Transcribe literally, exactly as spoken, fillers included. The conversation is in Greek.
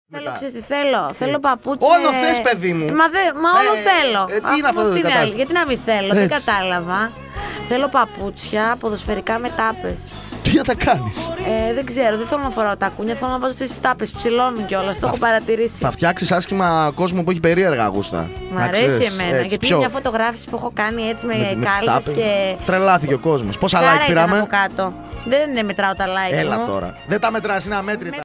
Θέλω, ξέρεις τι θέλω. Θέλω παπούτσια. Όλο θες, παιδί μου. Μα, δε, μα όλο Ε, θέλω. ε, τι είναι αυτό το είναι κατάστημα? άλλη. Γιατί να μην θέλω, δεν Έτσι. κατάλαβα. Θέλω παπούτσια ποδοσφαιρικά με τάπες. Τι να τα κάνεις? Ε, δεν ξέρω, δεν θέλω να φοράω τακούνια, θέλω να βάζω στις τάπες. Ψηλώνουν κιόλας, το έχω παρατηρήσει. Θα φτιάξεις άσχημα κόσμο που έχει περίεργα γούστα. Μ' Να αρέσει ξέρεις, εμένα. έτσι, γιατί πιο- είναι μια φωτογράφηση που έχω κάνει έτσι με, με- με τις κάλτσες τάπες. και. Τρελάθηκε ο κόσμος. Πόσα Κάρα like ήταν πήραμε? από κάτω. Δεν μετράω τα like Έλα μου. τώρα. Δεν τα μετράς, είναι αμέτρητα.